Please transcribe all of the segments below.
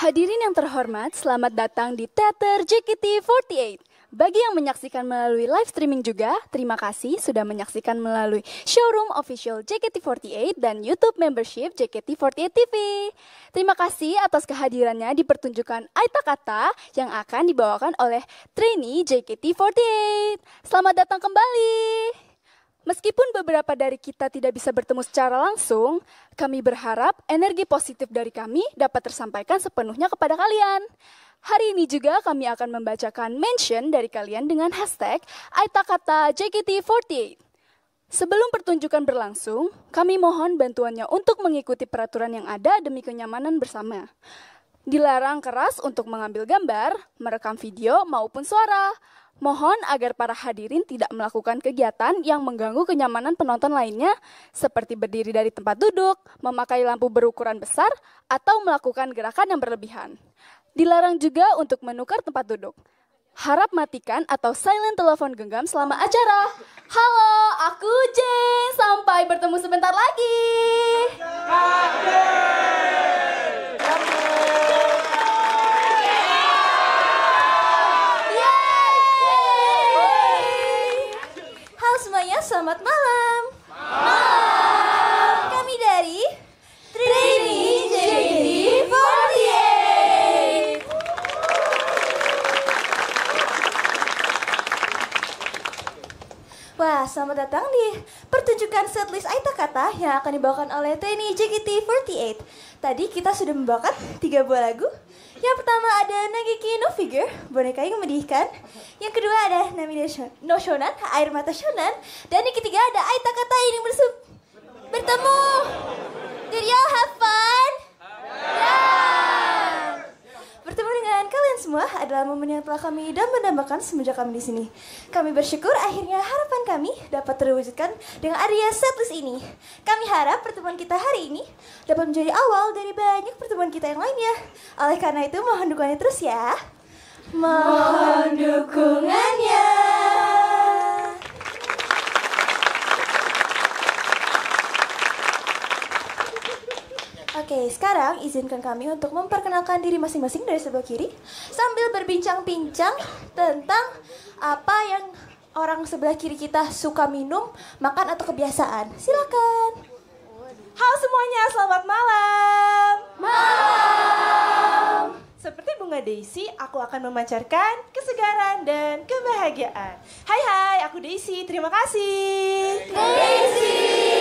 Hadirin yang terhormat, selamat datang di Teater JKT48. Bagi yang menyaksikan melalui live streaming juga, terima kasih sudah menyaksikan melalui showroom official JKT48 dan YouTube membership JKT48 TV. Terima kasih atas kehadirannya di pertunjukan Aita Kata yang akan dibawakan oleh trainee JKT48. Selamat datang kembali. Meskipun beberapa dari kita tidak bisa bertemu secara langsung, kami berharap energi positif dari kami dapat tersampaikan sepenuhnya kepada kalian. Hari ini juga kami akan membacakan mention dari kalian dengan hashtag Aita Kata JKT48. Sebelum pertunjukan berlangsung, kami mohon bantuannya untuk mengikuti peraturan yang ada demi kenyamanan bersama. Dilarang keras untuk mengambil gambar, merekam video maupun suara. Mohon agar para hadirin tidak melakukan kegiatan yang mengganggu kenyamanan penonton lainnya, seperti berdiri dari tempat duduk, memakai lampu berukuran besar, atau melakukan gerakan yang berlebihan. Dilarang juga untuk menukar tempat duduk. Harap matikan atau silent telepon genggam selama acara. Halo, aku Jane. Sampai bertemu sebentar lagi. Selamat malam. Malam. Kami dari trainee JKT48. Wah, selamat datang di pertunjukan setlist Aita Kata yang akan dibawakan oleh trainee JKT48. Tadi kita sudah membawakan 3 buah lagu. Yang pertama ada Nageki no Figure, boneka yang memedihkan. Yang kedua ada Namida no Shonan, air mata Shonan. Dan yang ketiga ada Aita Kata ini bertemu. Did y'all have fun? Yeah. Bertemu dengan kalian semua adalah momen yang telah kami dambakan semenjak kami di sini. Kami bersyukur akhirnya harapan kami dapat terwujudkan dengan adanya setlist ini. Kami harap pertemuan kita hari ini dapat menjadi awal dari banyak pertemuan kita yang lainnya. Oleh karena itu mohon dukungannya terus ya. Mohon dukungannya. Oke, sekarang izinkan kami untuk memperkenalkan diri masing-masing dari sebelah kiri sambil berbincang-bincang tentang apa yang orang sebelah kiri kita suka minum, makan, atau kebiasaan. Silakan. Halo semuanya, selamat malam. Malam. Seperti bunga Daisy, aku akan memancarkan kesegaran dan kebahagiaan. Hai, aku Daisy. Terima kasih. Daisy.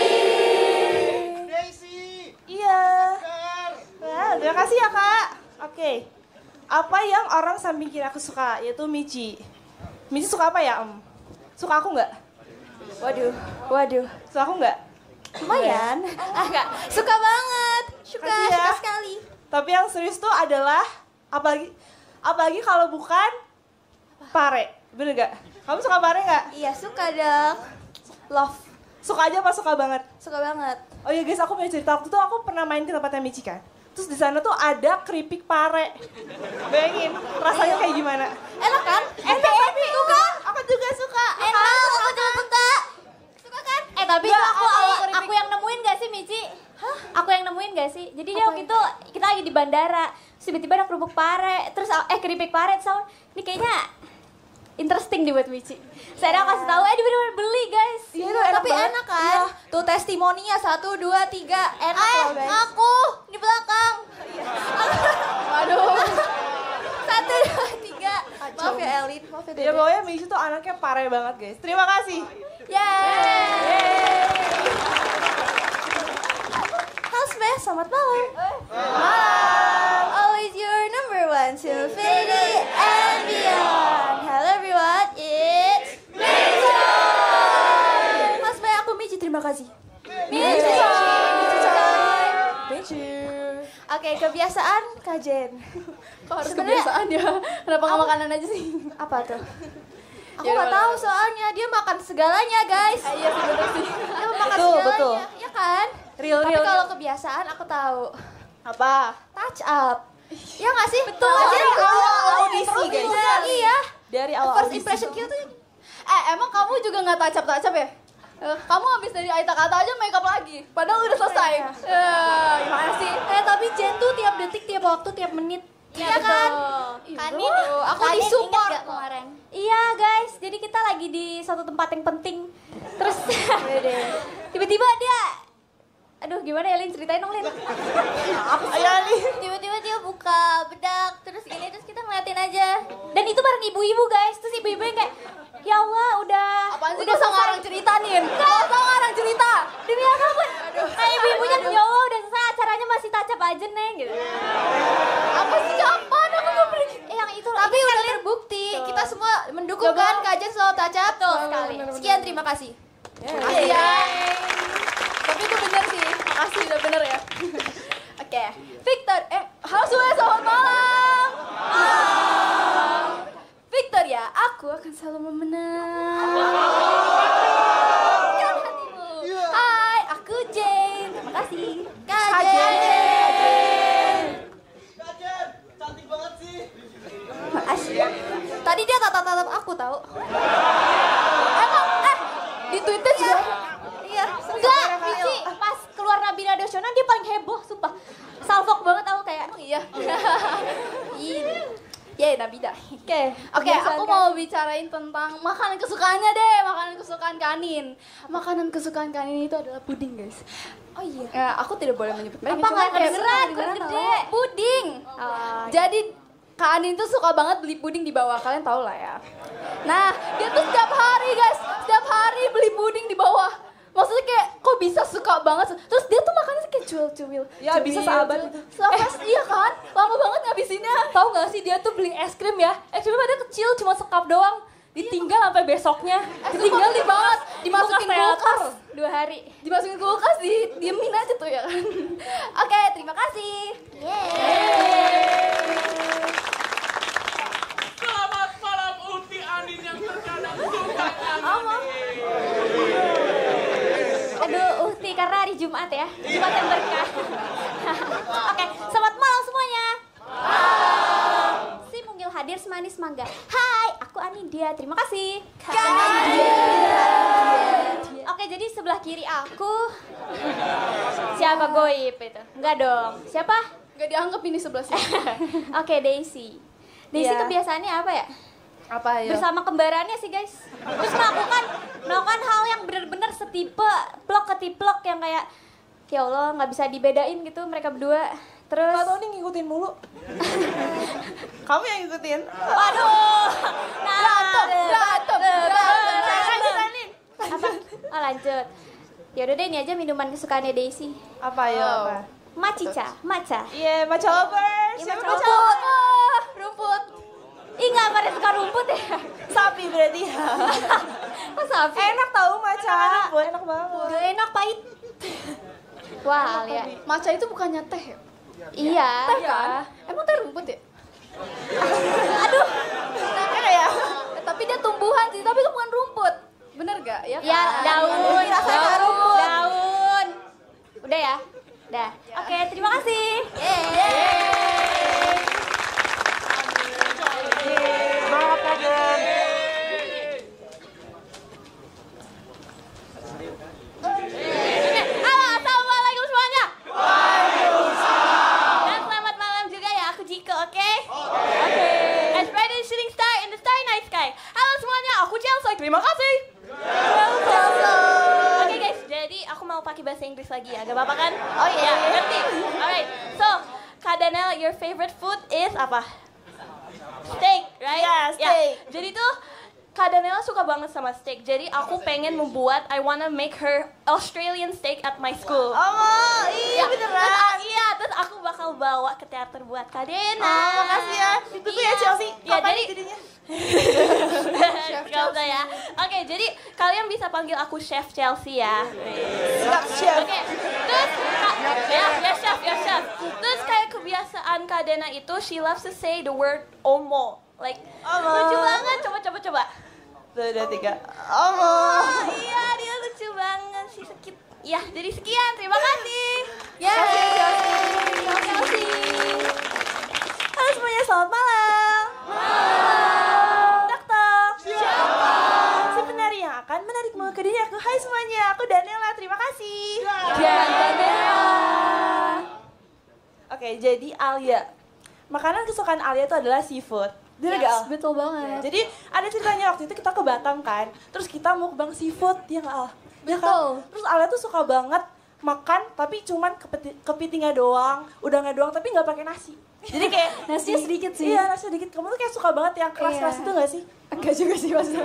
Iya. Nah, terima kasih ya, Kak. Oke. Apa yang orang samping kiri aku suka? Yaitu Michi. Michi suka apa ya, Em? Suka aku nggak? Waduh. Suka aku nggak? Lumayan. Enggak. Suka banget. Suka sekali. Tapi yang serius tuh adalah apalagi kalau bukan pare. Bener gak? Kamu suka pare gak? Iya, suka dong. Love. Suka aja apa suka banget? Suka banget. Oh iya guys, aku punya cerita. Waktu itu aku pernah main ke tempatnya Michi kan. Terus di sana tuh ada keripik pare. Bayangin rasanya kayak gimana? Enak kan? Enak tapi suka. Aku juga suka. Enak, aku juga suka. Suka kan? Tapi Nggak, itu keripik. aku yang nemuin gak sih, Michi? Hah? Aku yang nemuin gak sih? Jadi dia waktu itu kita lagi di bandara, terus tiba-tiba ada kerupuk pare, terus keripik pare, terus ini kayaknya interesting nih buat Michi. Saya kasih tahu, dia bener-bener beli guys. Iya, Tapi enak kan? Tuh testimoninya 1, 2, 3 enak loh guys. Aku di belakang. Waduh. 1, 2, 3. Maaf ya Elin, maaf ya Dede. Ya pokoknya Michi tuh anaknya pare banget guys. Terima kasih. Yeay. Halo semua, selamat malam. Malam. Always your number one to infinity and beyond. Hello everyone, it's Michi. Mas Maya, aku Michi, terima kasih. Michi. Oke, kebiasaan Kak Jen. Kok harus Sebenarnya- kebiasaan ya? Kenapa nggak makanan aja sih? Apa tuh? Aku Ya, nggak tahu soalnya dia makan segalanya guys. Iya sih bener sih. Dia makan Betul, segalanya, betul. ya kan? Real. Tapi kalau kebiasaan aku tahu. Apa? Touch up. Ya nggak sih? Betul. Touch up. Awal audisi Terus guys. juga, iya. Dari awal First audisi impression tuh. kita tuh Emang kamu juga nggak touch-up ya? Kamu habis dari Aita Kata aja makeup lagi. Padahal udah selesai. Gimana sih? Tapi Jen tuh tiap detik, tiap waktu, tiap menit Iya kan? Kanin, Aku disupport kemarin. Iya guys, jadi kita lagi di suatu tempat yang penting. Terus tiba-tiba dia, aduh gimana ya Lin, ceritain dong Lin. Ayo Lin. Tiba-tiba dia buka bedak, terus gini, terus kita ngeliatin aja. Dan itu bareng ibu-ibu guys, terus ibu-ibu yang kayak, ya Allah udah. Apaan sih udah gak ngarang cerita nih? Gak ngarang cerita. Demi apapun. Kayak ibu-ibunya, ya Allah udah selesai, acaranya masih tacap aja Neng gitu. Apa sih kapan? Aku gak pernah. Yang itu Tapi itu udah kan, Lin. terbukti, kita semua mendukung kan kajian soal tacap. Betul sekali. Sekian, terima kasih. Makasih ya. Tapi itu bener sih. Makasih udah bener ya. Oke. Victor, halo semuanya, selamat malam. Victor ya, aku akan selalu memenangkan hatimu. Hai, aku Jane. Terima kasih. Kajian. Kajen, cantik banget sih. Makasih. Tadi dia tatap-tatap aku tahu. Emang, di Twitter juga. Iya, Enggak, Michi, pas keluar Nabila Dasyona dia paling heboh, sumpah. Salfok banget aku kayak, Iya. Yeay, Nabida. Oke, aku mau bicarain tentang makanan kesukaannya deh, makanan kesukaan Kanin. Makanan kesukaan Kanin itu adalah puding, guys. Oh iya. Aku tidak boleh menyebut merek. apa cuma nggak kayak kedengeran, beneran gede. puding. Jadi Kanin tuh suka banget beli puding di bawah, kalian tau lah ya. Nah, dia tuh setiap hari guys, setiap hari beli puding di bawah. Maksudnya kayak kok bisa suka banget. Terus dia tuh makannya kayak cuil-cuil. Ya, bisa sahabat itu. Iya kan? Lama banget ngabisinnya. Tahu nggak sih dia tuh beli es krim ya? Es krimnya dia kecil cuma sekap doang. Ditinggal sampai besoknya. Ditinggalin banget, dimasukin Kulkas kulkas. 2 hari. Dimasukin kulkas, diemin aja tuh ya kan. Oke, terima kasih. Selamat malam Uti Anin yang terkadang suka Aduh, Uhti karena hari Jumat ya. Jumat yang berkah. Oke, selamat malam semuanya. Si Mungil hadir semanis mangga. Hai, aku Anindia. Terima kasih. Oke, jadi sebelah kiri aku siapa goib itu? Enggak dong. Siapa? Gak dianggap ini sebelah sini. Oke, Daisy. Daisy Iya. kebiasaannya apa ya? Apa ya? Bersama kembarannya sih guys. Terus melakukan hal yang benar-benar setipe plok ketiplok yang kayak ya Allah nggak bisa dibedain gitu mereka berdua. Terus Gak tau nih ngikutin mulu. Kamu yang ngikutin. waduh. Berantem. Apa? Oh, lanjut. Ya udah deh ini aja minuman kesukaannya Daisy. Apa ya? Apa? Matcha. Iya, matcha lovers. Iya, Siapa matcha matcha? Rumput. Ih nggak pada suka rumput ya? Sapi berarti ya. Kok sapi? Enak tahu matcha. Enak banget. Gak enak pahit. Wah, Alia. Matcha itu bukannya teh ya? Iya. Teh kan? Emang teh rumput ya? Enak ya? Tapi dia tumbuhan sih, tapi itu bukan rumput. Bener gak? Ya, Ya, kan? daun. Udah ya? Udah. Oke, terima kasih. Halo, assalamualaikum semuanya. Dan selamat malam juga ya, aku Jiko, oke? As bright as shooting star in the starry night sky. Halo semuanya, aku Chelsea. Terima kasih. Oke guys, jadi aku mau pakai bahasa Inggris lagi ya, gak apa-apa kan? Oh iya, ngerti. Alright, so Kak Danel, your favorite food is apa? Steak, right? Yeah, steak. Ya, jadi tuh Kak Danela suka banget sama steak. Jadi aku pengen membuat, I wanna make her Australian steak at my school. Oh, iya beneran. Terus aku bakal bawa ke teater buat Kak Dena. Oh, makasih ya. Ditunggu ya Chelsea. Ya, Kapan jadi jadinya? Gak usah ya. Oke, jadi kalian bisa panggil aku Chef Chelsea ya. Siap, chef. Oke, terus ya chef. Terus kayak kebiasaan Kak Dena itu, she loves to say the word omo. Like, Omo. lucu banget. Coba. Tuh, udah 3. Oh. Iya, dia lucu banget sih sekit. Ya, jadi sekian. Terima kasih. Terima kasih. Halo semuanya, selamat malam. Dokter. Siapa? Si penari yang akan menarikmu ke duniaku. Hai semuanya, aku Daniela. Terima kasih. Oke, jadi Alia. makanan kesukaan Alia itu adalah seafood. Bener gak, Al? Betul banget. Jadi ada ceritanya waktu itu kita ke Batam kan, terus kita mau bang seafood, ya nggak Al? Ya kan? Terus Alia tuh suka banget makan, tapi cuman kepitingnya doang, udangnya doang, tapi nggak pakai nasi. Jadi kayak Nasinya sedikit sih. Iya, nasi sedikit. Kamu tuh kayak suka banget yang keras-keras itu nggak sih? Enggak juga sih maksudnya.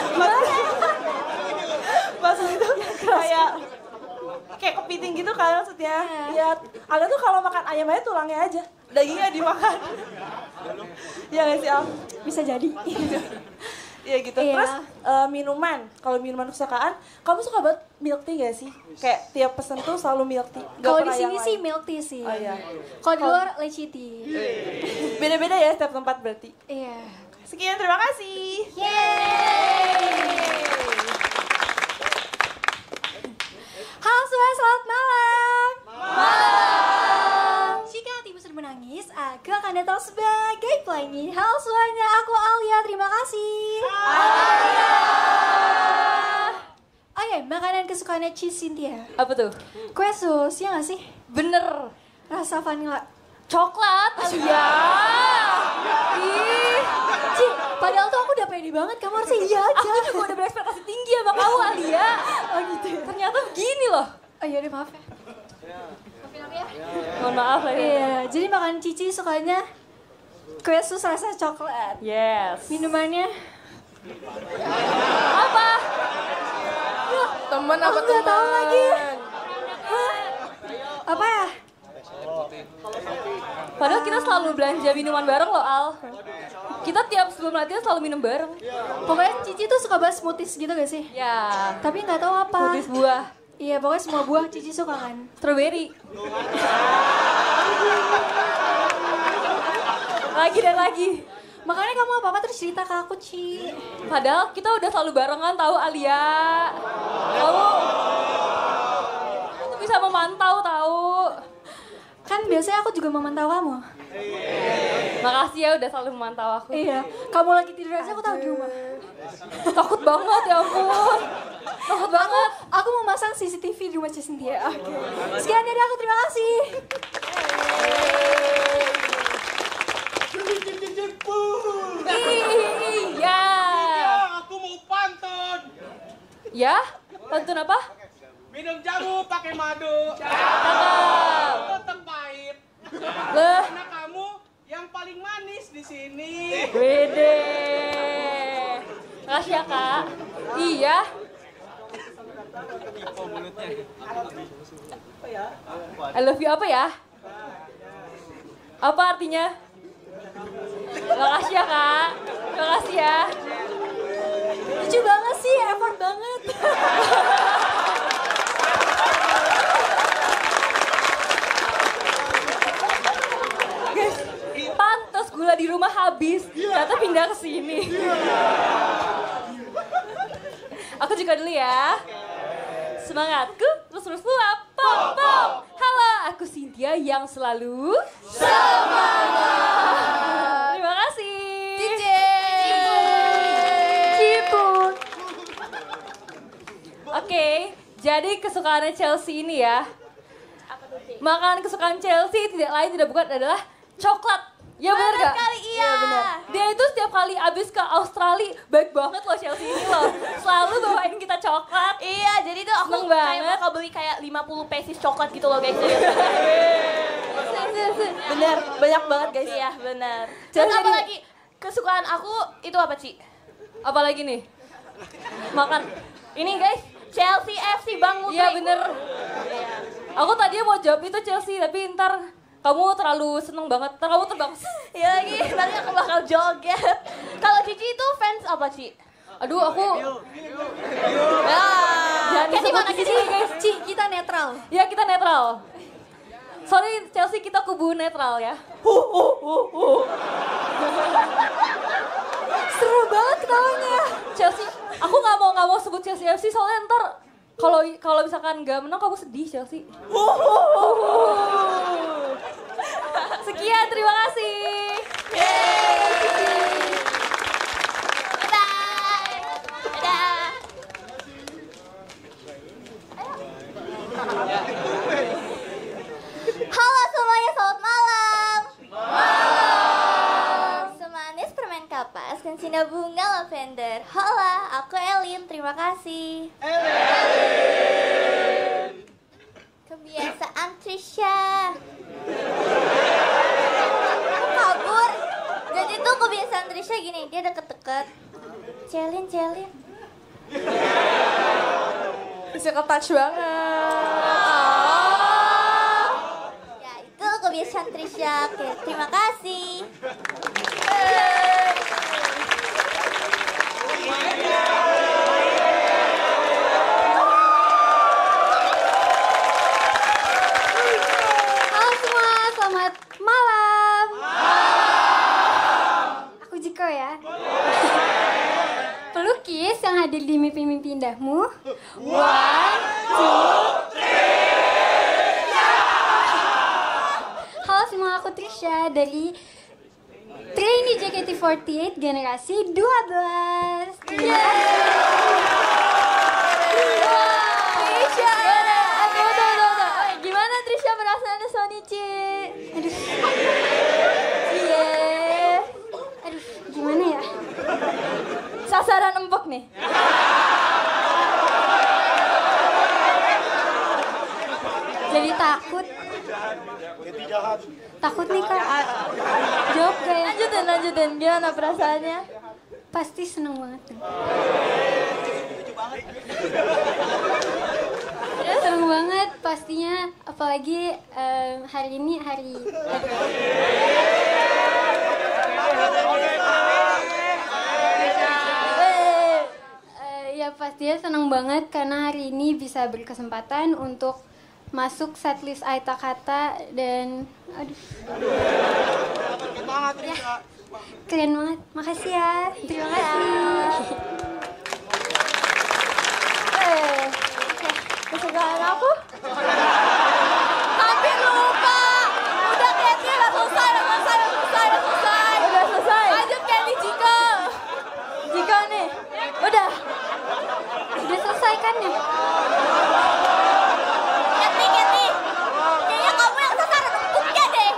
Maksudnya itu kayak kepiting gitu kan maksudnya. Iya. Alia tuh kalau makan ayam aja tulangnya aja, dagingnya dimakan. Iya nggak sih Al? Bisa jadi. Iya gitu. Iya. Terus minuman, kalau minuman kesukaan, kamu suka banget milk tea gak sih? Kayak tiap pesen tuh selalu milk tea. Nggak Kalau di pernah sini yang sih lain. milk tea sih. Oh iya. Kalau di luar lychee tea. Beda-beda ya setiap tempat berarti. Iya. Sekian, terima kasih. Halo semua, selamat malam. Malam. Jika hatimu sedang menangis, aku akan datang sebagai pelangi. Halo semuanya, aku Alia. Terima kasih. Alia. Oke, makanan kesukaannya Cynthia. Apa tuh? Kue sus, ya nggak sih? Bener. Rasa vanilla. Coklat. Iya. Ih, Ci, padahal tuh aku udah pede banget. Kamu harusnya iya aja. Aku juga udah berekspektasi tinggi sama kamu, Alia. Oh gitu ya. Ternyata begini loh. Oh iya deh, maaf ya. Maafin aku ya. Mohon maaf ya. Iya, jadi makan Cici sukanya kue sus rasa coklat. Yes. Minumannya Apa? Temen aku apa nggak tahu temen? lagi. Hah? Apa ya? Padahal kita selalu belanja minuman bareng loh, Al. Kita tiap sebelum latihan selalu minum bareng. Pokoknya Cici tuh suka banget smoothies gitu gak sih? Ya. Tapi nggak tahu apa. Smoothies buah. Iya, pokoknya semua buah Cici suka kan. Strawberry. Lagi dan lagi. Makanya kamu apa-apa terus cerita ke aku, Ci. Padahal kita udah selalu barengan tahu, Alia. Kamu tuh bisa memantau tahu. Kan biasanya aku juga memantau kamu. Makasih ya udah selalu memantau aku. Iya, kamu lagi tidur aja aku tahu di rumah. Takut banget ya ampun. Takut banget. Aku mau masang CCTV di rumah Cynthia. Oke. Sekian dari aku, terima kasih. Iya. Aku mau pantun. Ya? Pantun apa? Minum jamu pakai madu. Cakep. Tetap pahit. Leh. Karena kamu yang paling manis di sini. Wede. Makasih ya, Kak. Iya. I love you apa ya? Apa artinya? Makasih ya, Kak. Makasih ya. Lucu banget sih, effort banget. Guys, pantas gula di rumah habis. Ternyata pindah ke sini. Aku juga dulu ya. Semangatku terus luap. Pop pop. Halo, aku Cynthia yang selalu semangat. Terima kasih. Ciput. Oke, jadi kesukaannya Chelsea ini ya. Makanan kesukaan Chelsea tidak lain tidak bukan adalah coklat. Ya benar gak? Kali iya. Benar. Dia itu setiap kali abis ke Australia baik banget loh Chelsea ini loh. Selalu bawain kita coklat. Iya, jadi tuh aku Seneng kayak banget. bakal beli kayak 50 pieces coklat gitu loh guys. Bener, banyak banget guys. Iya, benar. Jadi- Dan apalagi kesukaan aku itu apa, Ci? Apalagi nih? Makan. Ini guys, Chelsea FC Bang Mutri. Iya bener. Aku tadinya mau jawab itu Chelsea tapi ntar kamu terlalu seneng banget. Ntar kamu terbang. Iya lagi, nanti aku bakal joget. Kalau Cici itu fans apa, Ci? Aduh aku. Jangan Kayak di mana disebut sih guys? Ci, kita netral. Ya kita netral. Sorry Chelsea kita kubu netral ya. Seru banget ketawanya. Chelsea, aku nggak mau sebut Chelsea FC soalnya ntar kalau misalkan nggak menang kamu sedih Chelsea. Sekian, terima kasih. Bye. Dadah. Halo semuanya, selamat malam. Terima kasih. Kebiasaan Trisha. Kabur. Jadi tuh kebiasaan Trisha gini, dia deket-deket. Celin. Bisa ke-touch banget. Ya itu kebiasaan Trisha. Oke, terima kasih. Halo semua, selamat malam. Aku Jiko ya. Pelukis yang hadir di mimpi-mimpi indahmu. Halo semua, aku Trisha dari trainee JKT48 generasi 12. Trisha. Gimana Trisha perasaannya Sonichi? Aduh, gimana ya? Sasaran empuk nih. Jadi takut. Takut nih kak. Jawab kayak. Lanjutin. Gimana perasaannya? Pasti seneng banget. Seneng banget pastinya. Apalagi hari ini hari. Ya pastinya seneng banget karena hari ini bisa berkesempatan untuk masuk setlist Aita Kata dan aduh. Ya, keren banget. Makasih ya. Terima kasih. Kesukaan aku? Tapi lupa. Udah Kathy, udah selesai. Udah selesai. Lanjut Kathy, Jiko nih. Udah selesai kan ya? Kathy. Kayaknya kamu yang sasaran empuknya deh.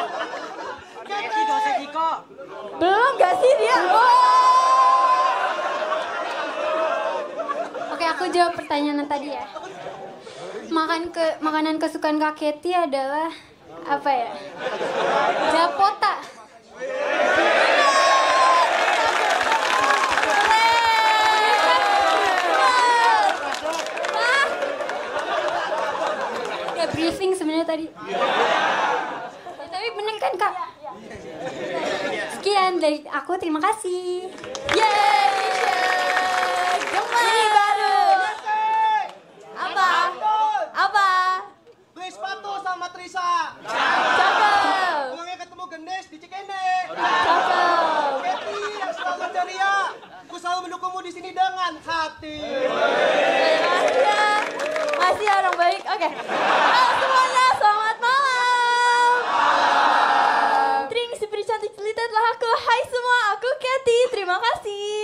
belum gak sih dia? Oke, aku jawab pertanyaan tadi ya. Makanan kesukaan Kak Kathy adalah apa ya? Japota. Ya briefing sebenarnya tadi. Ya, tapi bener kan Kak? Sekian dari aku, terima kasih. Ini baru. Apa? Beli sepatu sama Trisa. Cakep. Pulangnya ketemu Gendes di Cikende. Cakep. Kathy yang selalu ceria. Aku selalu mendukungmu di sini dengan hati. Masih orang baik. Oke. Halo semuanya, selamat malam. Tring, si peri cantik jelita telah aku. Hai semua, aku Kathy. Terima kasih.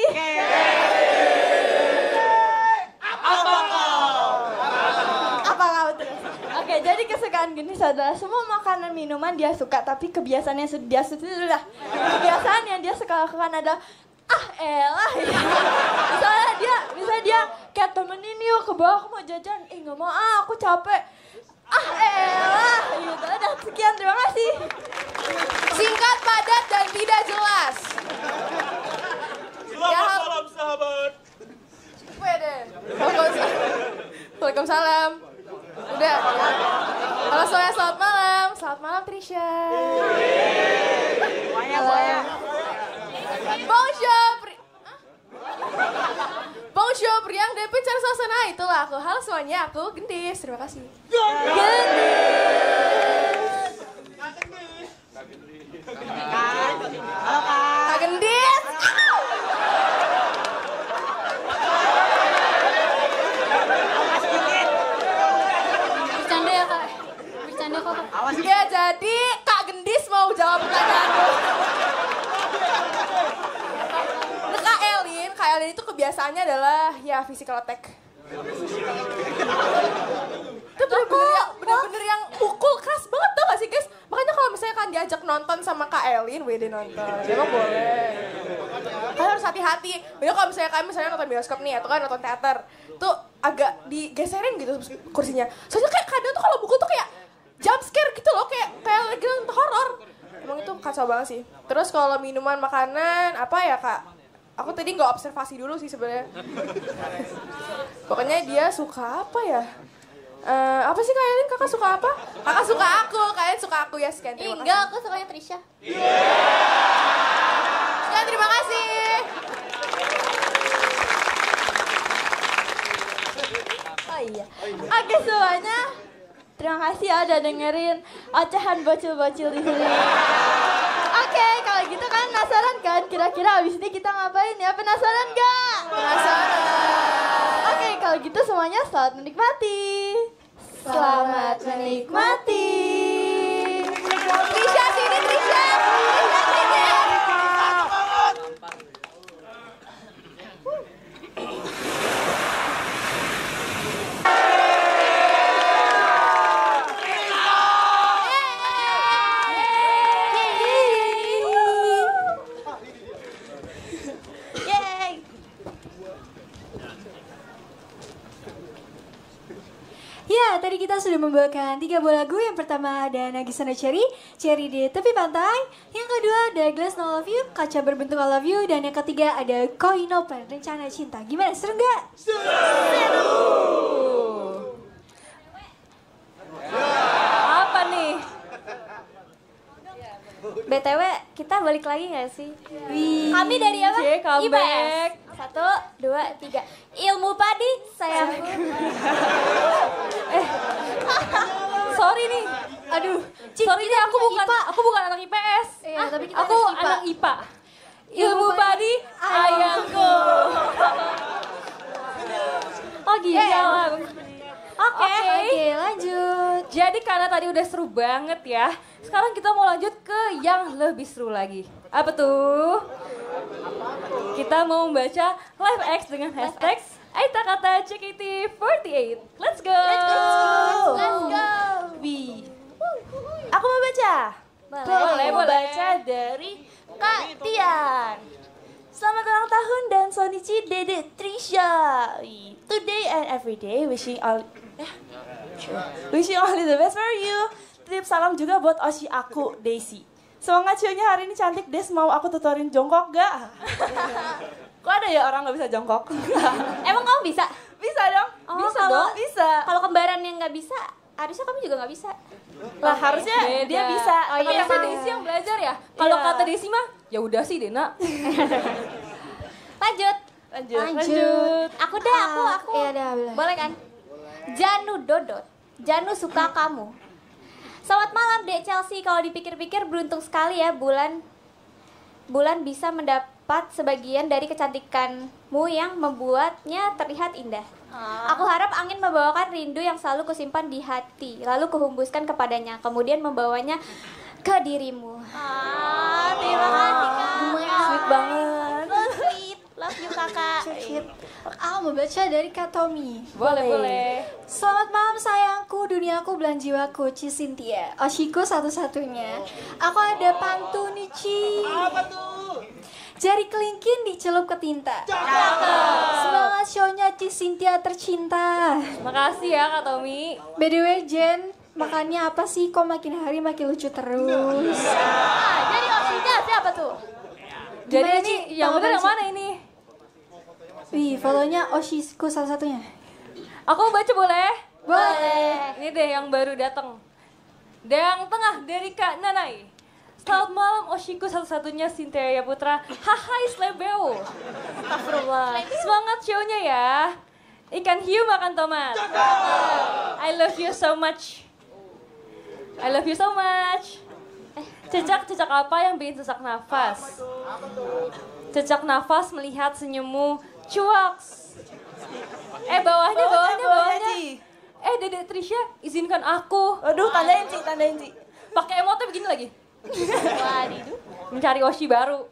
Apa kau terus? Oke, jadi kesukaan Gendis adalah semua makanan minuman dia suka, tapi kebiasaan yang dia suka adalah kebiasaan yang dia suka lakukan adalah elah. Misalnya dia kayak temenin yuk ke bawah, aku mau jajan. Nggak mau aku capek. Elah gitu. Udah sekian, terima kasih. Singkat, padat, dan tidak jelas. Selamat malam sahabat. Wede. Waalaikumsalam. Udah. Halo semuanya, selamat malam. Selamat malam Trisha. Bonjour, Priang DP cari suasana. Itulah aku. Halo semuanya, aku Gendis. Terima kasih. Kak Gendis. Bercanda ya Kak? Bercanda kok Kak? Ya, jadi Kak Gendis mau jawab pertanyaanku. Kak Elin itu kebiasaannya adalah ya physical attack. Itu bener-bener yang pukul keras banget, tau gak sih guys? Makanya kalau misalnya kan diajak nonton sama Kak Elin, WD nonton, emang boleh. Kalian harus hati-hati. Beda kalau misalnya kalian misalnya nonton bioskop nih, atau kan nonton teater, tuh agak digeserin gitu kursinya. Soalnya kayak kadang tuh kalau buku tuh kayak jump scare gitu loh, kayak lagi nonton horor. Emang itu kacau banget sih. Terus kalau minuman, makanan, apa ya Kak? Aku tadi nggak observasi dulu sih sebenarnya. Pokoknya dia suka apa ya? Apa sih Kak Elin? Kakak suka apa? Kakak suka aku, kalian suka aku ya, sekian terima kasih. Enggak, aku sukanya Trisha. Sekian terima kasih. Oh iya. Oke semuanya, terima kasih ya udah dengerin ocehan bocil-bocil di sini. Oke, kalau gitu kan penasaran kan? Kira-kira abis ini kita ngapain ya? Penasaran gak? Penasaran. Oke, kalau gitu semuanya selamat menikmati. Selamat menikmati. Trisha sini, Trisha. Trisha sini. Ya, tadi kita sudah membawakan 3 buah lagu. Yang pertama ada Nagisana Cherry, Cherry di Tepi Pantai. Yang kedua ada Glass No Love You, Kaca Berbentuk I Love You. Dan yang ketiga ada Koino Plan, Rencana Cinta. Gimana, seru nggak? Seru! Apa nih? BTW, kita balik lagi gak sih? Wih. Kami dari apa? Comeback. IPS. 1, 2, 3. Ilmu padi, sayangku. Sorry nih. Aduh, Sorry nih, aku bukan anak IPS. Iya, tapi kita Aku anak IPA. anak IPA. Ilmu padi, ayangku. Oh gitu. Oke. Oke, lanjut. Jadi karena tadi udah seru banget ya, sekarang kita mau lanjut ke yang lebih seru lagi. Apa tuh? Kita mau membaca live X dengan hashtag Aita Kata JKT48. Let's go! Let's go. Aku mau baca. Boleh. Baca dari Kak Tian. Selamat ulang tahun dan Sonichi Dede Trisha. Today and every day wishing all the best for you. Titip salam juga buat Oshi aku, Daisy. Semangat show-nya hari ini cantik, Des. Mau aku tutorin jongkok gak? Kok ada ya orang gak bisa jongkok? Emang kamu bisa? Bisa dong. Oh, Bisa kalau- dong. Bisa. Kalau kembaran yang nggak bisa, harusnya kamu juga nggak bisa. Lah harusnya Beda. dia bisa. Oh iya, Desi yang belajar ya. Kalau Iya. kata Desi mah, ya udah sih Dena. Lanjut. Lanjut. Aku deh, aku. Iya, dah, boleh. Boleh kan? Janu Dodot. Janu suka kamu. Selamat malam Dek Chelsea. Kalau dipikir-pikir beruntung sekali ya bulan bisa mendapat sebagian dari kecantikanmu yang membuatnya terlihat indah. Aku harap angin membawakan rindu yang selalu kusimpan di hati, lalu kuhembuskan kepadanya, kemudian membawanya ke dirimu. Terima kasih Kak. Sweet banget. So sweet. Love you Kakak. Aku mau baca dari Kak Tommy. Boleh. Selamat malam sayangku, duniaku, belan jiwaku, Ci Cynthia. Oshiku satu-satunya. Aku ada pantun nih, Ci. Apa tuh? Jari kelingking dicelup ke tinta. Semangat show-nya Ci Cynthia tercinta. Makasih ya Kak Tommy. By the way, Jen, makannya apa sih? Kok makin hari makin lucu terus? Jadi opsinya siapa tuh? Jadi Gimana, ini Ci? yang benar yang Ci? mana ini? Wih, fotonya Oshiku salah satunya. Aku baca boleh? Boleh. Ini deh yang baru datang. Yang tengah dari Kak Nanai. Selamat malam Oshiku satu-satunya Cynthia Putra. Hai Slebeo. Astagfirullah. Semangat show-nya ya. Ikan hiu makan tomat. I love you so much. I love you so much. Cecak apa yang bikin sesak nafas? Cecak nafas melihat senyummu. Cuaks. Bawahnya. Dedek Trisha, izinkan aku. Aduh, tandain Ci. Pakai emotnya begini lagi. Waduh. Mencari Oshi baru.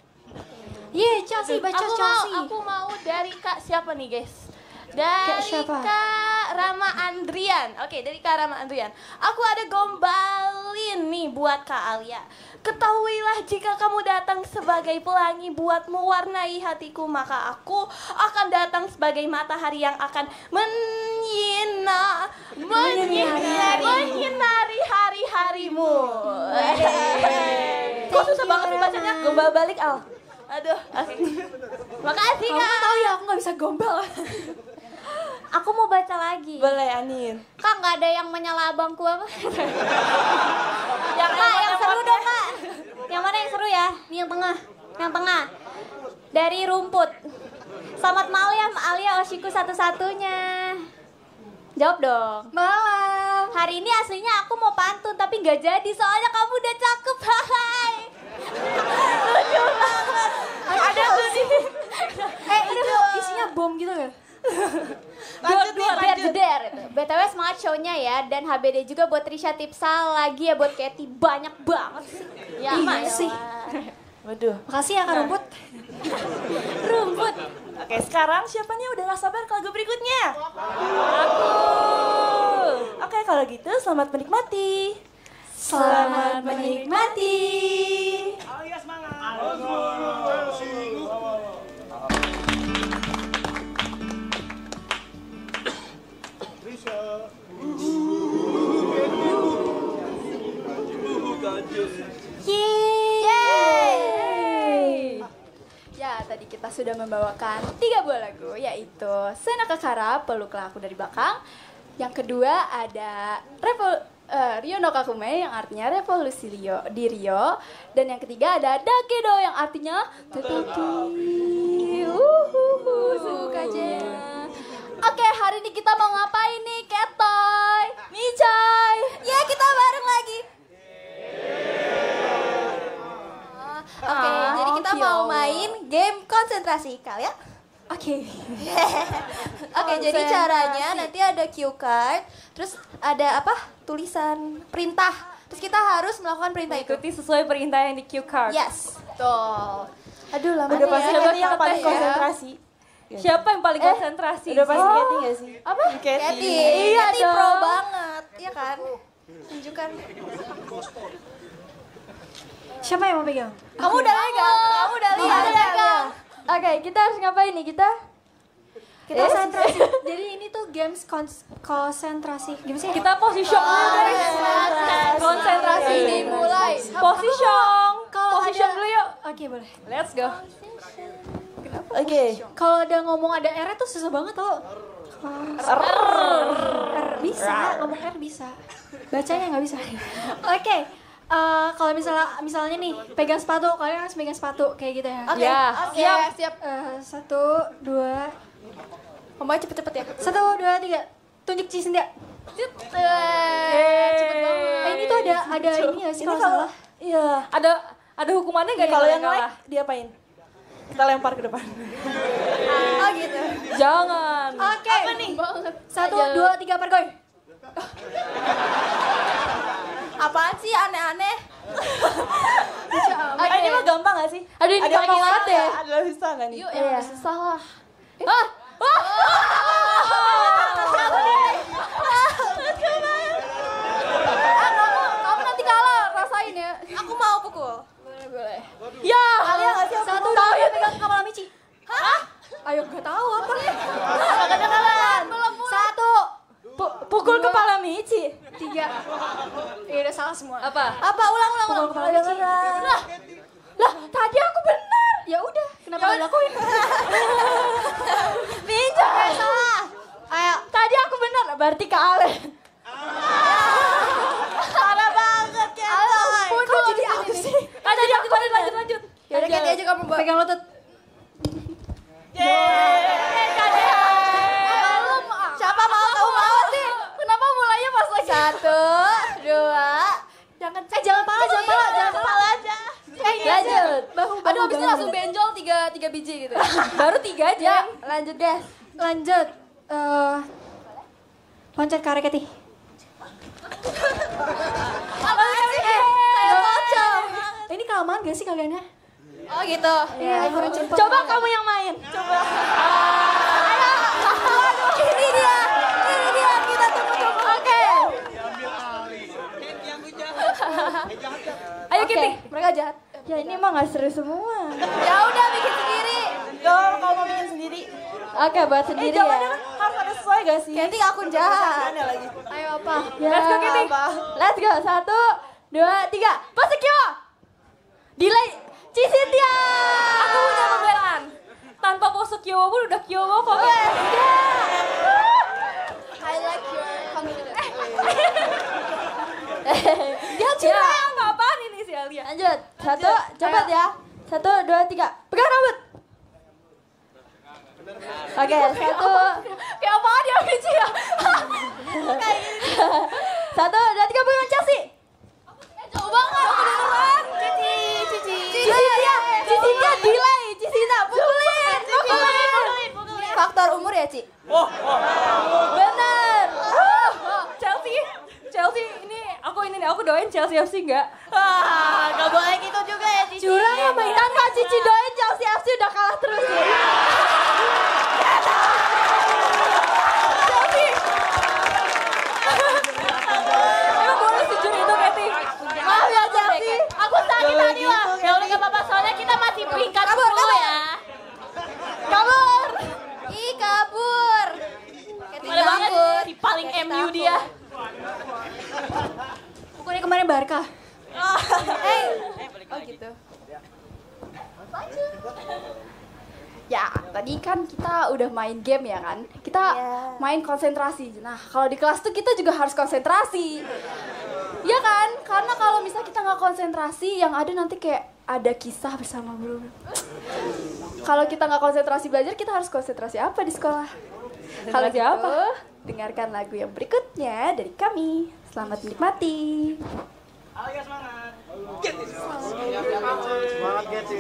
Chelsea, baca Chelsea. Aku mau dari Kak siapa nih guys? Kak Dari siapa? Kak Rama Andrian. Oke, dari Kak Rama Andrian. Aku ada gombalin nih buat Kak Alia. Ketahuilah jika kamu datang sebagai pelangi buat mewarnai hatiku, maka aku akan datang sebagai matahari yang akan menyinari hari-harimu. Kok susah banget sih bacanya? Gombal balik, Al. Aduh, oke. Makasih, Kak. Kamu tahu ya aku nggak bisa gombal. Aku mau baca lagi. Boleh, Anin. Kak, nggak ada yang menyala abangku apa? Yang Seru dong, Kak. Yang mana yang seru ya? Ini yang tengah. Yang tengah. Dari rumput. Selamat malam, Alia Oshiku satu-satunya. Jawab dong. Malam. Hari ini aslinya aku mau pantun, tapi nggak jadi soalnya kamu udah cakep. Hai. Lucu banget. ada tuh sih. Itu isinya bom gitu kan? Biar jeder itu. BTW semangat show-nya ya. Dan HBD juga buat Trisha Tipsal. Lagi ya buat Katy. Banyak banget sih. Ya Iya sih. Waduh. Makasih ya Kak Rumput. Rumput. Oke, sekarang siapanya udah gak sabar ke lagu berikutnya? Aku. Oke, kalau gitu selamat menikmati. Selamat menikmati. Alia semangat. Yeay. Ya, tadi kita sudah membawakan 3 buah lagu, yaitu Sena Kekara, Peluklah Aku Dari Belakang. Yang kedua ada Rio no Kakume, yang artinya revolusi di Rio. Dan yang ketiga ada Dakedo, yang artinya tetapi sukacita. Oke, hari ini kita mau ngapain nih, Ketoy, Mijay? Ya, kita bareng lagi. Oke, jadi kita mau main game konsentrasi, kalian? Oke. Oke, jadi caranya nanti ada cue card, terus ada apa? Tulisan perintah. Terus kita harus melakukan perintah itu. Ikuti sesuai perintah yang di cue card. Yes, betul. Aduh, lama Udah pasti ya. Katy yang paling konsentrasi. Siapa yang paling konsentrasi? Udah pasti sih? Katy gak sih? Apa? Katy. Iya, Katy dong. pro banget, iya kan? Tunjukkan. Siapa yang mau pegang? Kamu udah pegang, kamu udah lihat. Oke, kita harus ngapain nih kita? Kita konsentrasi. Jadi ini tuh games konsentrasi. Gimana sih? Kita position dulu guys. Konsentrasi. Dimulai. Position. Kalau Position ada- dulu yuk. Oke, boleh. Let's go. Oke. Kalau ada ngomong ada R tuh susah banget tuh. R bisa, ngomong R bisa. Bacanya nggak bisa. Oke. Kalau misalnya nih pegang sepatu, kalian harus pegang sepatu kayak gitu ya. Oke, Ya, siap. 1, 2, Ngomongnya cepet-cepet ya. 1, 2, 3. Tunjuk Cisinda. Cepet banget. Ini tuh ada ini nggak sih Ini kalau kalau salah? iya. Ada hukumannya nggak nih Kalau yang kalah? like diapain? Kita lempar ke depan. Oh gitu. Jangan. Oke. Apa nih? 1, 2, 3 pergoy. Apaan sih aneh-aneh? Ini mah gampang gak sih? Aduh, ini Ada gampang yang banget ya. Ada yang susah gak nih? Yuk, yang lebih susah lah. Kamu nanti kalah, rasain ya. Aku mau pukul. Boleh. Ya, Alia gak sih? 1, 2, 3 pegang kepala Michi. Hah? Ayo gak tahu apa. Gak kedengeran. 1, Pukul kepala Michi. 3. Ya udah salah semua. Apa? Apa? Ulang. Pukul kepala Michi. Lah, tadi aku benar. Ya udah, kenapa nggak lakuin? Ninja. Salah. Ayo, tadi aku benar, berarti kalah. Parah banget ya. Kok jadi aku sih? Jadi aku lanjut. Ya udah Katy aja kamu bawa. Pegang lutut. Siapa mau? Kamu mau sih? Kenapa mulainya pas lagi? 1, 2. Jangan pala aja. Lanjut. Bahu. Aduh, abis itu langsung benjol 3 biji gitu. Baru 3 aja. Ya, lanjut guys. Lanjut. Loncat ke arah Katy. Apaan sih? Kayak pocong. Ini kelamaan gak sih kaliannya? Oh gitu. Iya, kurang cepat. Coba kamu yang main. Ini dia. Kitty. Mereka jahat. Ya ini mah gak seru semua. Ya udah bikin sendiri. Kalau mau bikin sendiri. Oke, buat sendiri ya. Jangan harus ada sesuai gak sih? Kayak akun jahat. Lagi. Ayo apa? Let's go, Kitty. Let's go. 1, 2, 3. Pasik yo. Delay. Cisintia. Aku udah pembelaan. Tanpa pose Kyowo pun udah Kyowo kok. I like your confidence. Dia curang, apaan ini si Alia? Lanjut. 1, cepat ya. 1, 2, 3. Pegang rambut. Oke, 1. Kayak apaan ya Michi ya? 1, 2, 3. Pegang Chelsea. Jauh banget. Cicinta delay. Cicinta pukulin. Faktor umur ya, Ci? Bener. Chelsea ini aku doain Chelsea FC enggak? Gak boleh gitu juga ya Cici. Curang ya, main tanpa Cici doain Chelsea FC udah kalah terus ya. Emang boleh sejujur itu Betty? Maaf ya Chelsea. Aku sakit hati lah. Ya udah gak apa-apa, soalnya kita masih peringkat 10 ya. Kabur. Ih, kabur. Boleh banget si paling MU dia. Pokoknya kemarin Barca. Oh gitu. Ya, tadi kan kita udah main game ya kan? Kita main konsentrasi. Nah, kalau di kelas tuh kita juga harus konsentrasi. Ya kan? Karena kalau misalnya kita nggak konsentrasi, yang ada nanti kayak ada kisah bersama bro. Kalau kita nggak konsentrasi belajar, kita harus konsentrasi apa di sekolah? Kalau gitu, dengarkan lagu yang berikutnya dari kami. Selamat menikmati. Ayo semangat. Semangat Getty.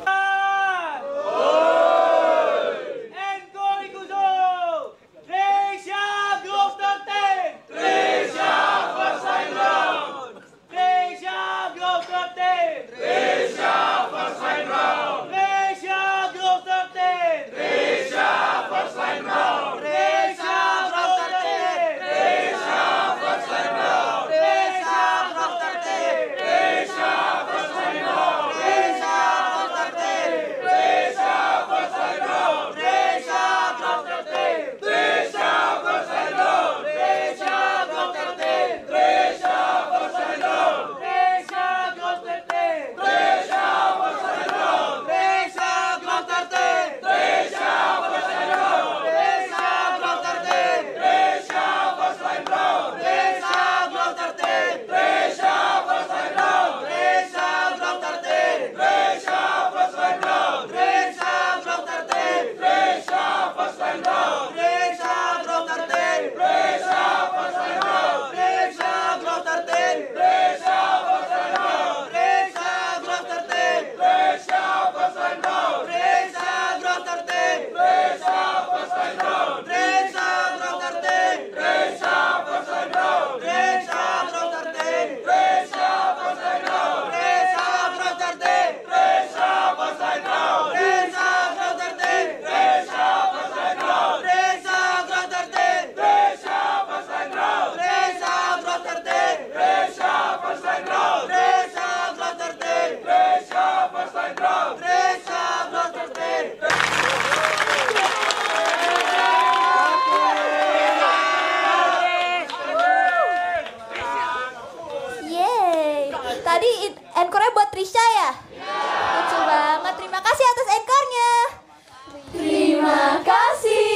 Encore-nya buat Trisha ya? Lucu banget, terima kasih atas encore-nya. Terima kasih.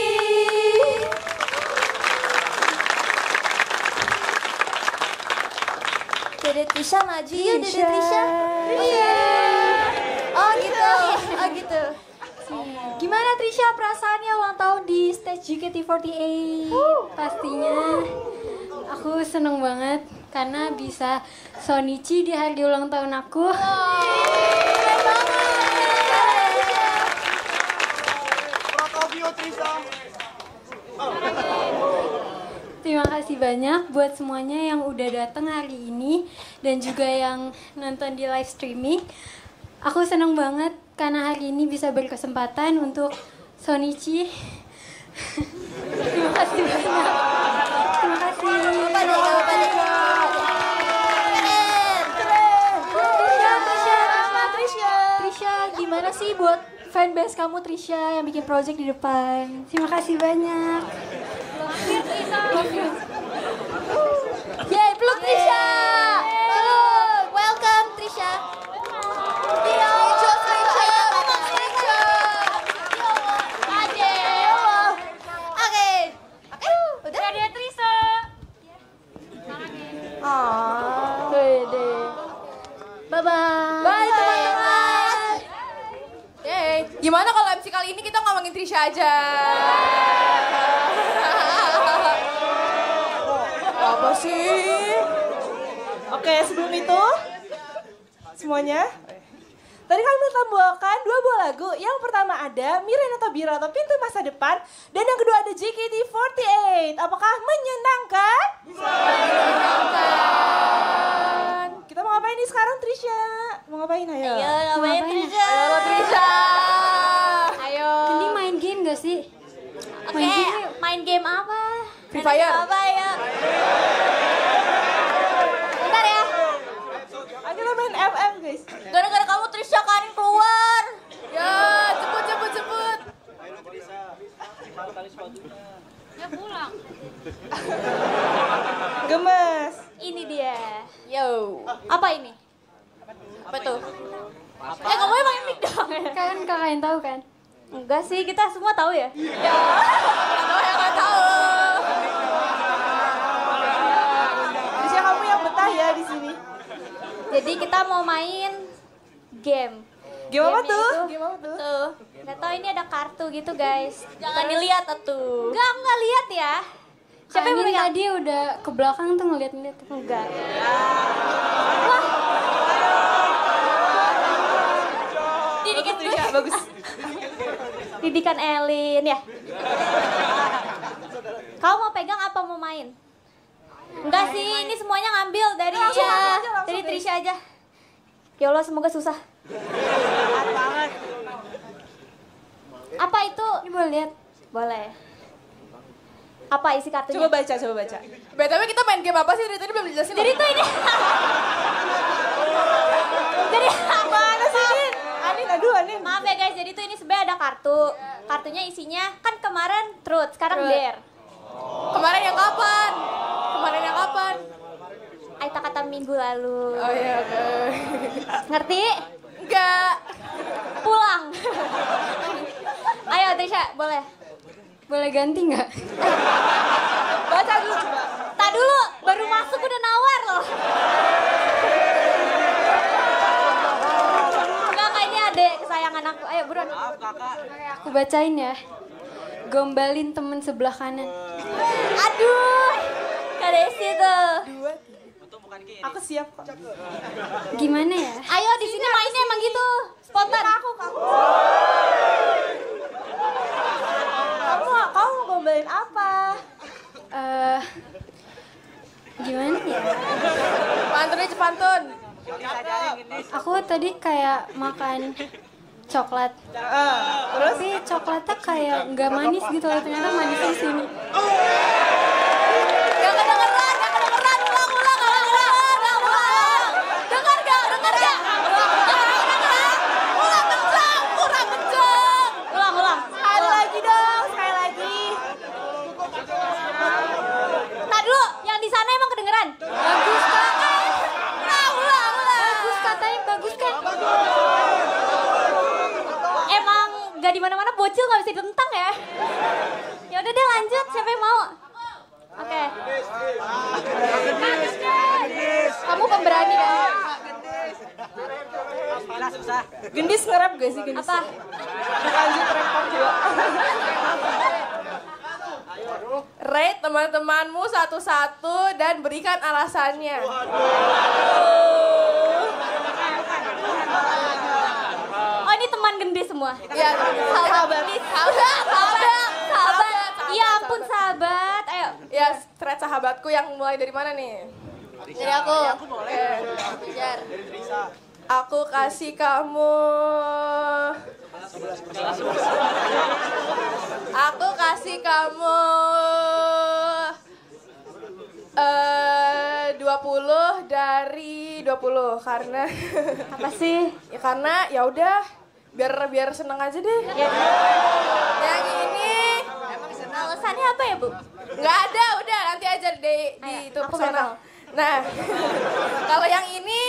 Dede Trisha maju yuk, Dede Trisha. Oh gitu, oh gitu. Gimana Trisha perasaannya ulang tahun di stage JKT48? Pastinya aku seneng banget karena bisa Sonichi di hari ulang tahun aku. Keren banget. Protobio Trisha. Terima kasih banyak buat semuanya yang udah datang hari ini dan juga yang nonton di live streaming. Aku seneng banget karena hari ini bisa berkesempatan untuk Sonichi. Terima kasih banyak. Terima kasih. Keren. fanbase kamu Trisha yang bikin project di depan. Terima kasih banyak. Yeay, peluk Trisha. Peluk. Welcome Trisha. Bye-bye. Bye teman-teman. Yeay. Gimana kalau MC kali ini kita ngomongin Trisha aja? Apa sih? Oke, sebelum itu semuanya tadi kami telah membawakan 2 buah lagu. Yang pertama ada Mirenata Birata Pintu Masa Depan dan yang kedua ada JKT48. Apakah menyenangkan? Menyenangkan. Kita mau ngapain nih sekarang Trisha? Mau ngapain ayo? Ayo ngapain Trisha? Ayo Trisha. Ayo. Mending main game gak sih? Oke, main game apa? Free Fire. Apa ya? Bentar ya. Ayo kita main FF guys. Gara-gara kamu Trisha Karin keluar. Ya, cepet. Ya pulang. Gemes. Ini dia. Yo. Apa ini? Apa tuh? Kamu emang mic dong ya? Kan kakak yang tahu kan? Enggak sih, kita semua tahu ya. Nggak tahu. Trisha kamu yang betah ya di sini. Jadi kita mau main game. Game apa Gamenya tuh? itu- Game apa tuh? Tuh, nggak tahu ini ada kartu gitu guys. Jangan dilihat tuh. Enggak lihat ya. Siapa yang Anin megang? tadi udah ke belakang tuh ngeliat-ngeliat. Enggak. Didikan Trisha bagus. Didikan Elin ya. Kau mau pegang apa mau main? Enggak sih, ini semuanya ngambil dari dari Trisha aja. Ya Allah, semoga susah. Apa itu? Ini boleh lihat. Boleh. Apa isi kartunya? Coba baca. BTW kita main game apa sih? Dari tadi belum dijelasin. Jadi tuh ini. Jadi Mana sih Anin? Anin. maaf ya guys, jadi tuh ini sebenarnya ada kartu. Kartunya isinya kan kemarin truth, sekarang dare. Kemarin yang kapan? Aita kata minggu lalu. Oh iya, oke. Ngerti? Enggak. Pulang. Ayo Trisha, boleh. Boleh ganti nggak? Baca dulu coba. Tak dulu, baru masuk udah nawar loh. Enggak, ini adek kesayangan aku. Ayo buruan. Aku bacain ya. Gombalin temen sebelah kanan. Aduh, Kak Desi tuh. Aku siap kok. Gimana ya? Ayo di sini mainnya emang gitu, spontan. Kamu mau gombalin apa? Gimana ya? Pantun. Aku tadi kayak makan coklat. Tapi coklatnya kayak nggak manis gitu loh. Ternyata manis di sini. Gak kedengeran. Ulang. Dengar gak? Kurang kencang. Ulang. Sekali lagi dong, sekali lagi. Tak dulu, yang di sana emang kedengeran. Bagus kak. Ulang. Bagus katanya bagus kan? Emang gak di mana-mana bocil nggak bisa ditentang ya. Ya udah deh lanjut, siapa yang mau? Oke. Kamu pemberani kan? Gendis nge-rap gak sih Gendis? Apa? Lanjut rap juga. Rate teman-temanmu satu-satu dan berikan alasannya. Oh ini teman gendis semua. Ya, sahabat. Ya ampun sahabat, ayo. Ya, thread sahabatku yang mulai dari mana nih? Dari aku. Aku kasih kamu. Aku kasih kamu 20 dari 20 karena Apa sih? ya karena ya udah Biar seneng aja deh. Ya. Yang ini. Alasannya apa ya, Bu? Nggak ada, udah nanti aja di itu aku personal. Nah, kalau yang ini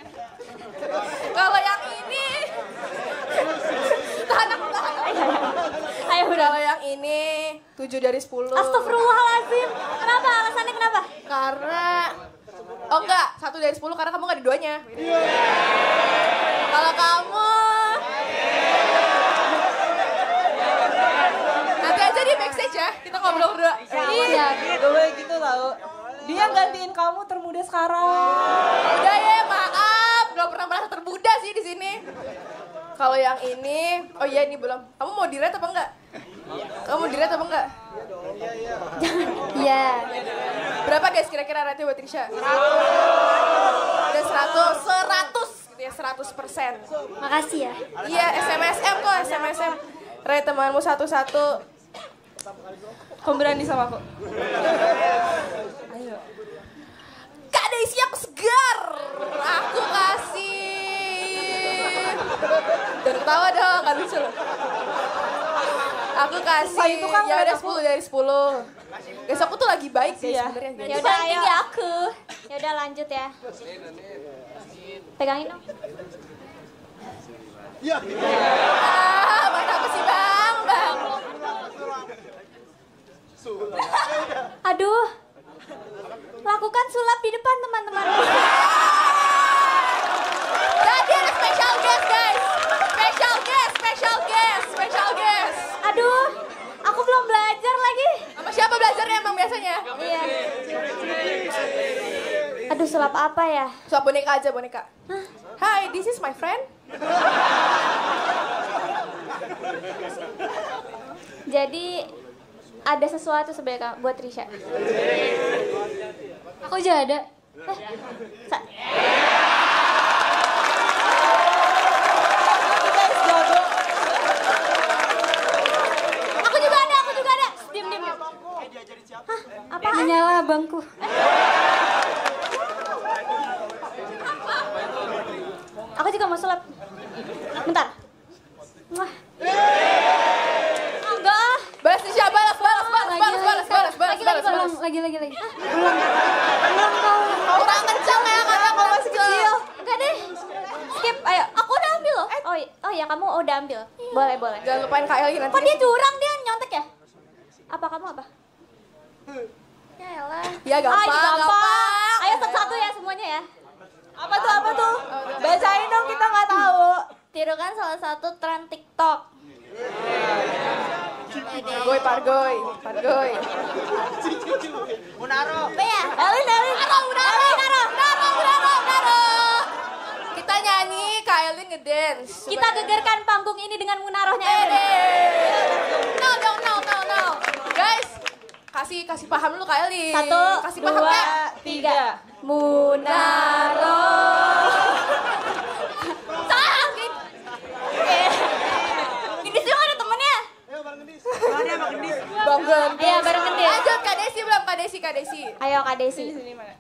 tahan. Ayo udah. Kalau yang ini 7 dari 10. Astagfirullahaladzim. Kenapa? Alasannya kenapa? Karena oh enggak, 1 dari 10 karena kamu nggak ada duanya. Kalau kamu nanti aja di backstage ya, kita ngobrol berdua. Iya, gak boleh gitu tau. Dia gantiin kamu termuda sekarang. Udah ya, maaf, gak pernah merasa termuda sih di sini. Kalau yang ini, oh iya ini belum. Kamu mau di-rate apa enggak? Kamu mau di-rate apa enggak? Iya. Berapa guys kira-kira rate buat Trisha? 100. Udah 100 gitu ya, 100%. Makasih ya. Iya, SMSM kok, SMSM. Rate temanmu satu-satu. Kamu berani sama aku? Ayo. Kak Daisy aku segar. Aku kasih. Dan ketawa dong, gak lucu loh. Aku kasih, itu kan ya udah 10 dari 10. Guys, aku tuh lagi baik guys sebenarnya. Ya udah, ayo aku. Ya udah lanjut ya. Pegangin dong. Mana apa sih bang? Aduh. Lakukan sulap di depan teman-teman. Jadi ada special guest guys. Special guest. Aduh, aku belum belajar lagi. Sama siapa belajarnya emang biasanya? Iya. Aduh, sulap apa ya? Sulap boneka aja, boneka. Hi, this is my friend. Jadi ada sesuatu sebenarnya buat Trisha. Aku juga ada. Aku juga ada. Diam. Hah? Apa? Menyala abangku. Aku juga mau sulap. Bentar. Wah. Enggak. Balas Trisha, balas. Lagi. Belum kau. Kurang kencang ya karena aku masih kecil. Enggak deh. Skip, ayo. Aku udah ambil loh. Oh ya, kamu udah ambil. Boleh. Jangan lupain Kak Eli nanti. Kok dia curang, dia nyontek ya? Apa kamu apa? Ya elah. Ya gampang. Ayo satu-satu ya semuanya ya. Apa tuh? Bacain dong, kita nggak tahu. Tirukan salah satu tren TikTok. Pargoy. Munaro. Apa ya? Elin. Munaro. Kita nyanyi, Kak Elin ngedance. Kita gegerkan panggung ini dengan munarohnya. No. Guys, kasih paham dulu Kak Elin. 1, kasih paham 2, 3. Munaro. Sakit. Gendis juga ada temennya. Bang Gendis. Iya, bareng Gendis. Lanjut Kak Desi belum? Kak Desi. Ayo Kak Desi. Sini mana?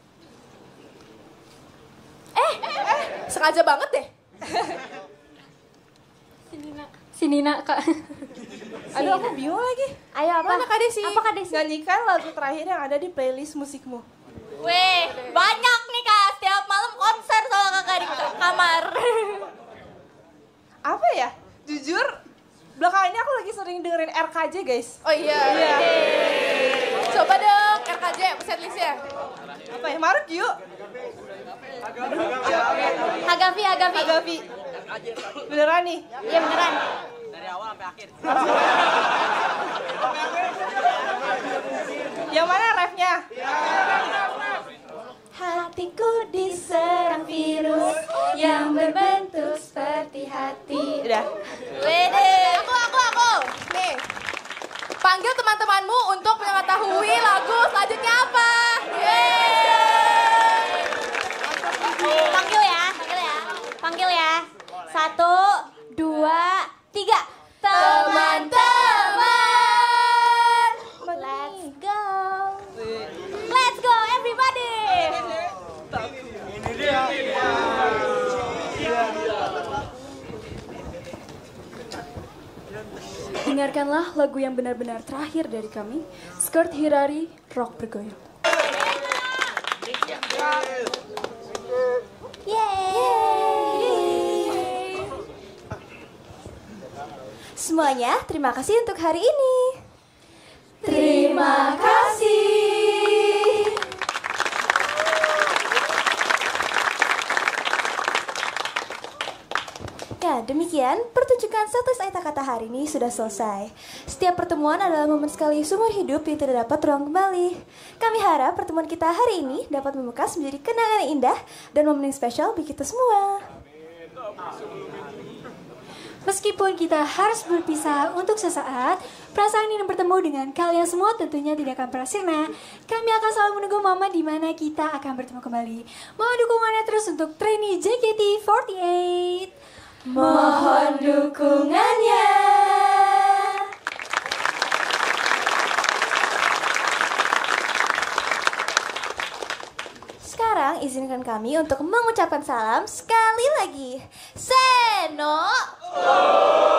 Sengaja banget deh. Sini nak Kak. Aduh, aku bingung lagi. Ayo apa? Mana Kak Desi? Apa Kak Desi? Nyanyikan lagu terakhir yang ada di playlist musikmu. Weh, banyak nih Kak. Setiap malam konser sama Kakak di kamar. Apa ya? Jujur, belakangan ini aku lagi sering dengerin RKJ guys. Oh iya. Coba dong RKJ setlistnya. Apa ya? Maruk yuk. Hagafi. Beneran nih? Iya beneran. Dari awal sampai akhir. Yang mana refnya? Hatiku diserang virus yang berbentuk seperti hati. Udah. Wede. Aku. Nih. Panggil teman-temanmu untuk mengetahui lagu selanjutnya apa. Panggil ya. 1, 2, 3. Teman-teman. Let's go everybody. dengarkanlah lagu yang benar-benar terakhir dari kami, Skirt Hirari, Rock Bergoyang. Yeay. Semuanya, terima kasih untuk hari ini. Terima kasih. Ya, demikian pertunjukan setlist Aita Kata hari ini sudah selesai. Setiap pertemuan adalah momen sekali seumur hidup yang tidak dapat terulang kembali. Kami harap pertemuan kita hari ini dapat membekas menjadi kenangan yang indah dan momen yang spesial bagi kita semua. Meskipun kita harus berpisah untuk sesaat, perasaan ingin bertemu dengan kalian semua tentunya tidak akan pernah sirna. Kami akan selalu menunggu momen di mana kita akan bertemu kembali. Mohon dukungannya terus untuk trainee JKT48. Mohon dukungannya. Sekarang izinkan kami untuk mengucapkan salam sekali lagi. Seno.